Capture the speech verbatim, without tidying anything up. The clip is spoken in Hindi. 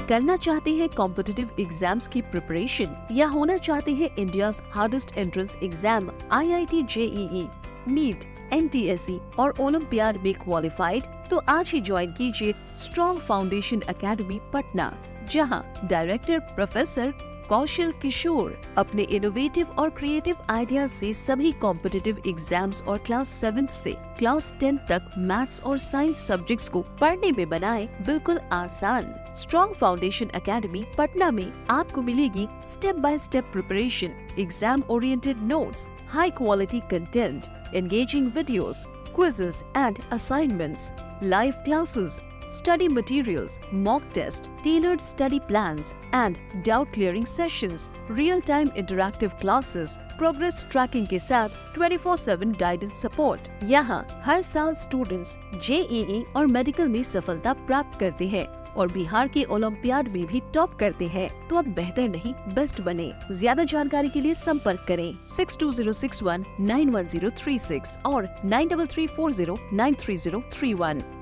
करना चाहते हैं कॉम्पिटिटिव एग्जाम्स की प्रिपरेशन या होना चाहते हैं India's hardest entrance exam I I T J E E, NEET, N T S E और ओलंपियाड में क्वालिफाइड, तो आज ही ज्वाइन कीजिए स्ट्रॉन्ग फाउंडेशन एकेडमी पटना, जहां डायरेक्टर प्रोफेसर कौशल किशोर अपने इनोवेटिव और क्रिएटिव आइडियाज से सभी कॉम्पिटिटिव एग्जाम्स और क्लास सेवेंथ से क्लास टेंथ तक मैथ्स और साइंस सब्जेक्ट्स को पढ़ने में बनाए बिल्कुल आसान। स्ट्रॉन्ग फाउंडेशन एकेडमी पटना में आपको मिलेगी step by step preparation, exam oriented notes, high quality content, engaging videos, quizzes and assignments, live classes, study materials, mock test, tailored study plans and doubt clearing sessions, real-time interactive classes, progress tracking के साथ twenty four seven guidance support। यहाँ हर साल स्टूडेंट्स जे ई ई और मेडिकल में सफलता प्राप्त करते हैं और बिहार के ओलंपियाड में भी टॉप करते हैं, तो अब बेहतर नहीं बेस्ट बने। ज्यादा जानकारी के लिए संपर्क करें six two zero six one nine one zero three six और nine double three four zero nine three zero three one.